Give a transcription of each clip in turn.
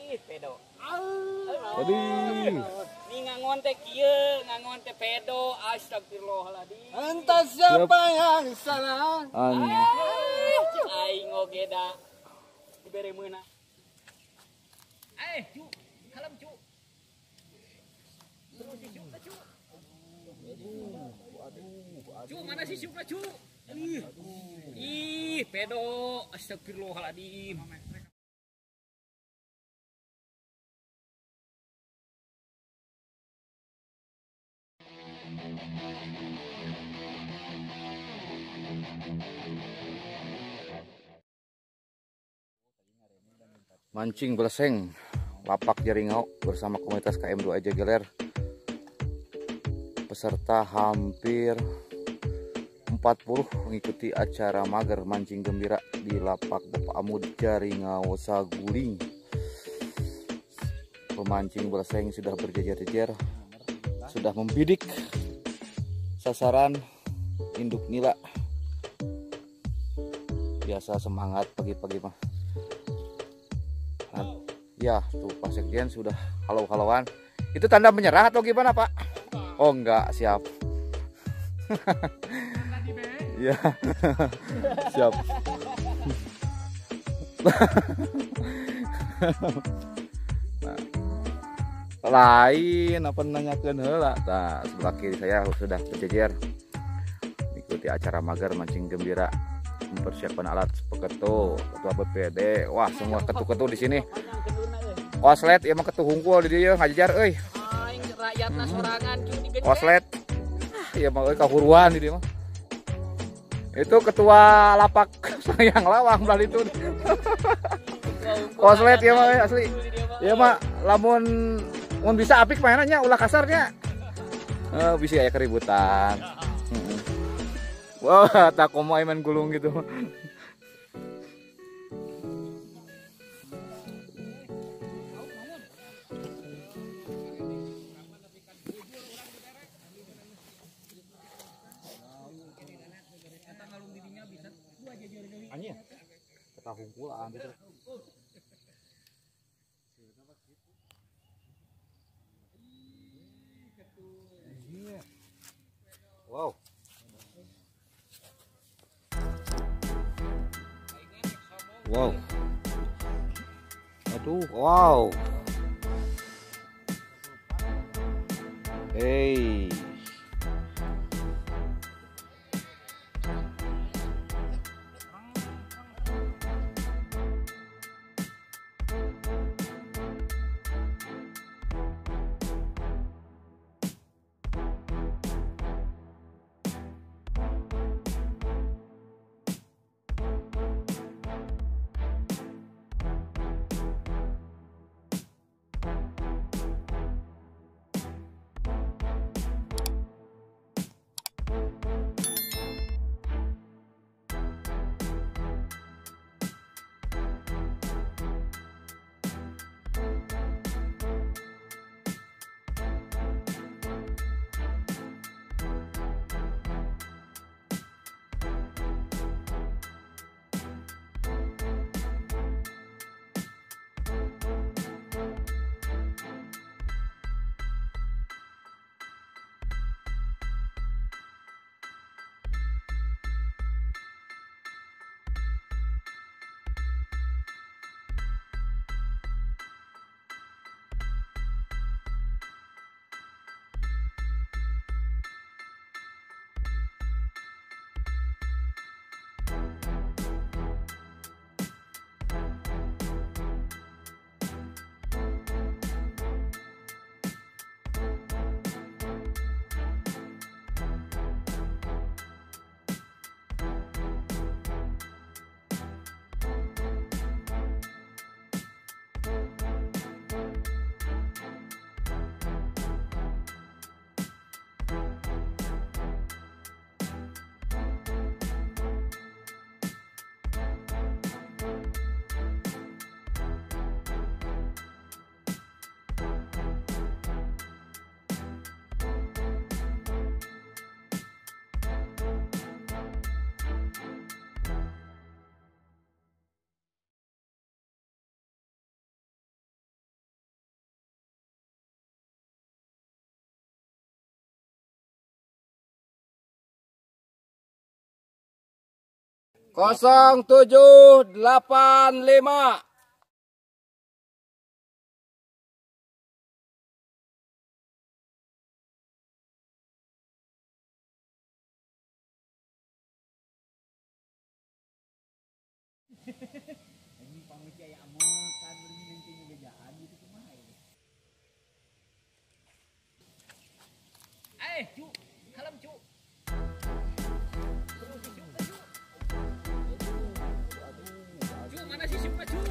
Ih, pedo. Aduh. Ini ngangon teh kieu, ngangon teh pedo. Astagfirullahaladzim. Entah siapa yang salah. Aing oge da dibere meunang. Cu, kalem cu. Terus si cu, cu. Cu, mana si cu, cu? Ih, pedo. Astagfirullahaladzim. Mancing beleseng lapak Jaringau bersama komunitas KM2 Jegeler. Peserta hampir 40 mengikuti acara mager mancing gembira di lapak Bapak Amud Jaringau Saguling. Pemancing beleseng sudah berjejer-jejer, sudah membidik sasaran induk nila. Biasa semangat pagi-pagi mah. Ya, tuh Pak Sekjen sudah halau-halauan. Itu tanda menyerah atau gimana, Pak? Oh, enggak, siap. Ya, siap. Lain apa nanyakeun heula. Nah, sebelah kiri saya sudah berjejer mengikuti acara mager mancing gembira, mempersiapkan alat peketu, ketua BPD. Wah, semua ketu-ketu di sini. Oslet ya mah ketu hungkul di dieu ngajar euy. Aing rakyatna sorangan cu digecek. Oslet. Ya mah euy kahuruan di dieu mah. Itu ketua lapak sayang lawang bal itu. Oslet ya mah asli. Ya mah lamun mun bisa apik mainannya ulah kasarnya. Bisa aya keributan. Wah, tak komo main gulung gitu. Anjir. Kita hungkulan gitu. Wow. Wow. Aduh, wow. Hey. 0785. Cu, kalem cu. Cu, mana sih sipnya cu?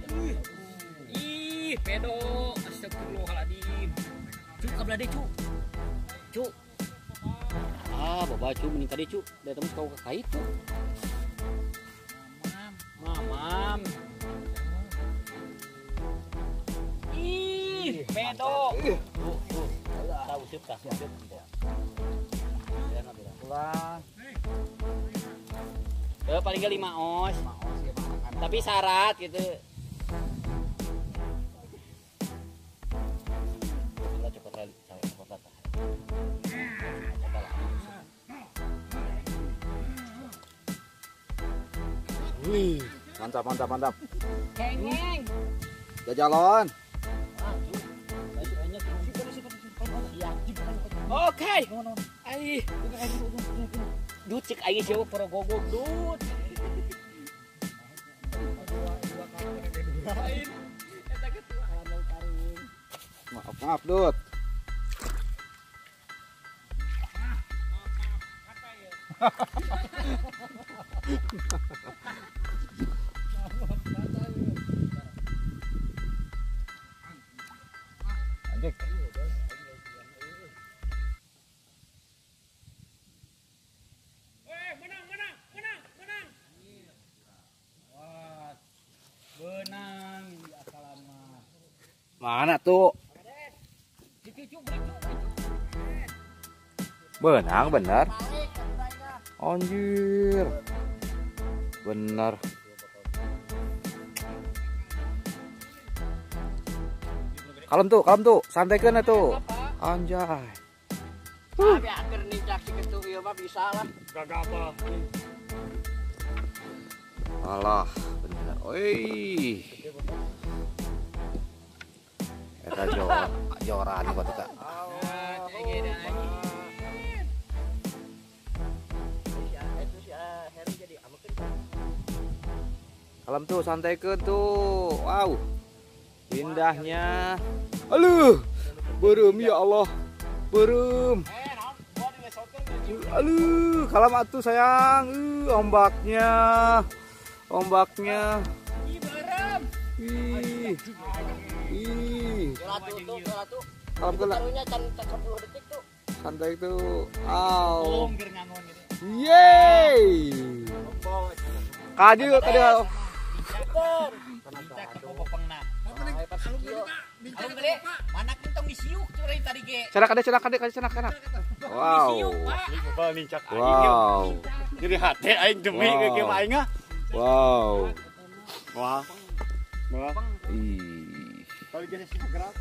Ih, pedo. Astagfirullahaladzim. Cu, kabelah deh cu. Cu. Ah, bawa cu meningkat deh cu. Dari temen kau ke kait cu. Mamam. Ih, pedo. Tahu sip kah? Paling gak 5 os. Tapi syarat gitu. Wih, mantap mantap mantap. Kengeng. Jajalon. Oke. Ai. Dut cek aing sieu para gogog dut. Maaf maaf Dut. Anjing. Benang ya salamat. Mana tuh? Benang bener. Anjir. Bener. Kalem tuh, santaikan tuh. Anjay. Tapi akhir nih caksi ketu ieu mah bisa lah. Gagah apa? Alah, bener. Oi. Eta joran buat kita. Kalem tuh, santaikan tuh. Wow. Indahnya. Aduh. Berem ya Allah. Berem. Aduh, kalem atuh sayang. Ombaknya. Ombaknya. Ih, berem. Ih. Ih. Kelatu. Kalem kena. Taruhnya can 10 detik tuh. Santai tuh. Aw. Ngger ngangon gitu. Yeay. Kaju. Bener. Minta ke popengna. Kalau gede, mana kentong disiuk curai tadi ge. Cenak. Wow. Wow. Jadi hati aing demi ke game aing ah. Wow. Wah. Wah. Ih. Kalau geus gerak.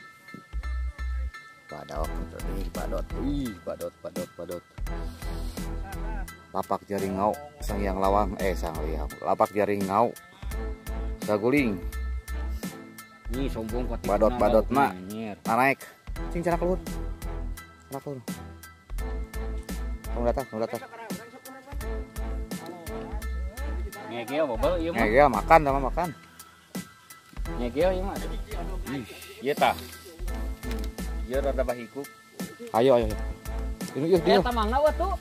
Badot. Ih, badot. Lapak jaring ngau, sang yang lawang, sang liang. Lapak jaring ngau. Saguling. Nih sombong kuat. Badot na. Naik. Cing cara keluar. Kamu datang. Ngegel bobel ieu mah. Ngegel makan. Ngegel ieu mah. Ieu tah. Ieu rada bahikuk. Ayo. Ini dia. Tamangna wa tuh.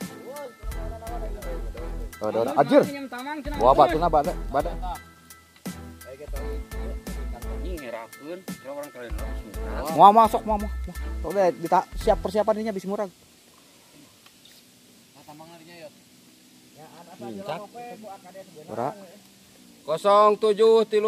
Anjir. Wah, batuna bada. Ini ngerakeun, orang kalian Mau masuk. Udah siap persiapannya bisa murag. Tamangna dinya ya. Ora. 0730.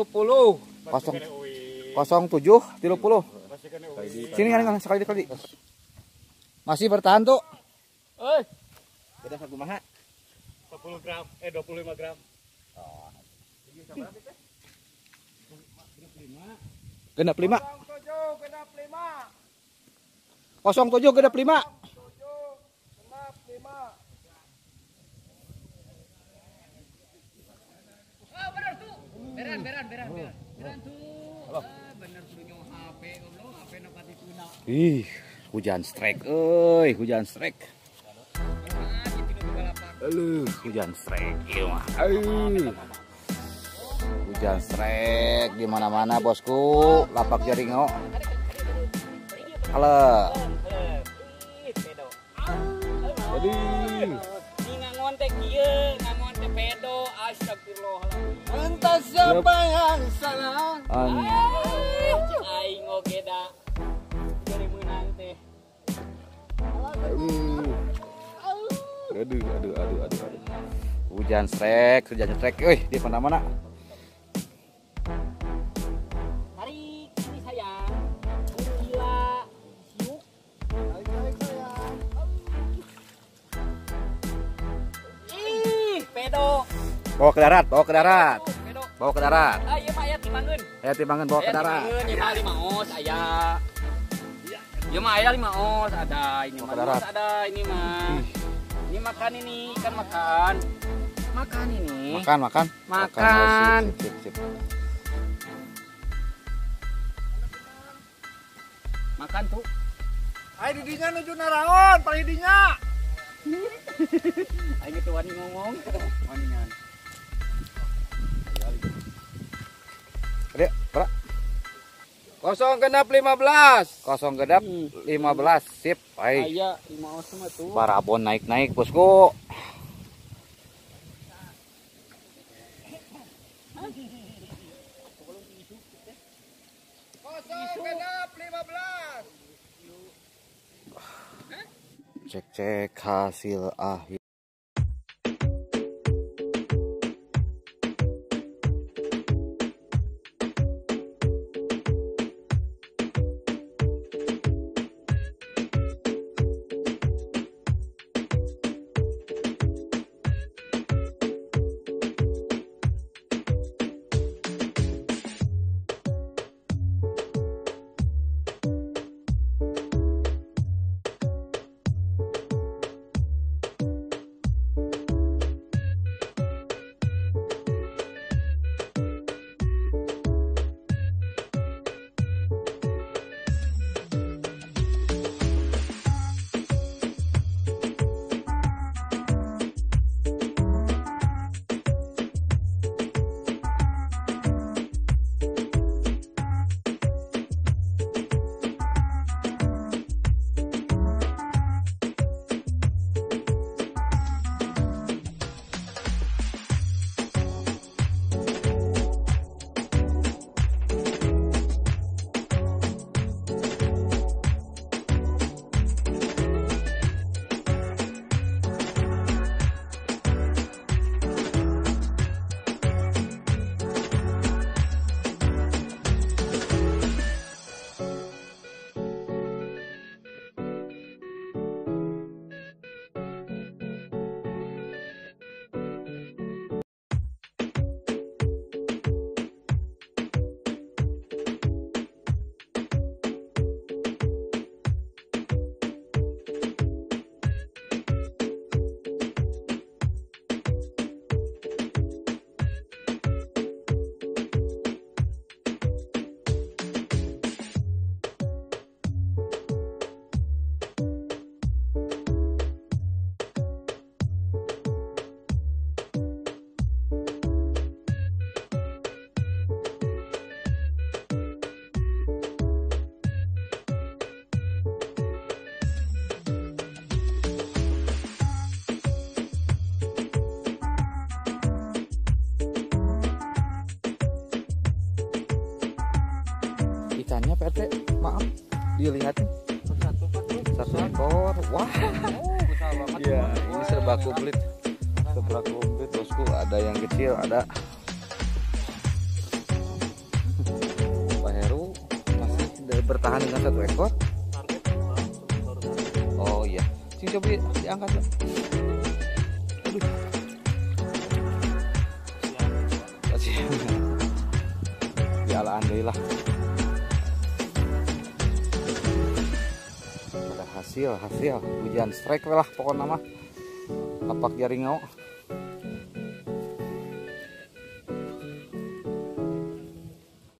0730. Sini sekali. Masih bertahan tuh. Beda sakumaha? 10 gram, 25 gram. Genap 5. 07 genap 5. Beran tuh. Bener kudu nyawa HP, goblok, HP na pati tuna. Ih, hujan strike hujan strike. Hujan strike ieu mah. Hujan strike di mana-mana, bosku. Lapak Jaringo. Halo. Aduh. Ngangon teh kieu, ngangon teh pedo, astagfirullahaladzim. Entah siapa yang salah. Aing oge da. Jadi menang teh. Aduh. Hujan strike. Wih, di mana-mana. Tarik ini sayang. Gila. Siuk. Tarik sayang. Ih, pedo. Bawa ke darat. Pedo. Bawa ke darat. Ah, ieu mah aya timbangeun. Ayo timbangan bawa ke darat. Ieu mah 5 os aya. Ieu mah aya 5 os ada ini Bawa mah. ke darat. Ada ini mah. Ini makan ini, ikan makan. Makan ini. Makan. Makan. Sip. Makan tuh. Ayo didinya nuju naraon, palidinya. Aing itu wani ngomong. Waningan. Dek, pra. 0 genap 15. Kosong gedap 15. Sip. Baik. Aya 5 os mah tuh. Barabon naik, bosku. Genap 15. Cek hasil akhir. Ikannya PT, maaf, dilihatin satu ekor. Wah, iya, ini serba komplit, bosku. Ada yang kecil, ada. Pak Heru masih bertahan dengan satu ekor. Oh iya, sing coba diangkat. Aduh. Ya alhamdulillah. Ada hasil hujan strike lah pokoknya mah. Lapak Jaringo.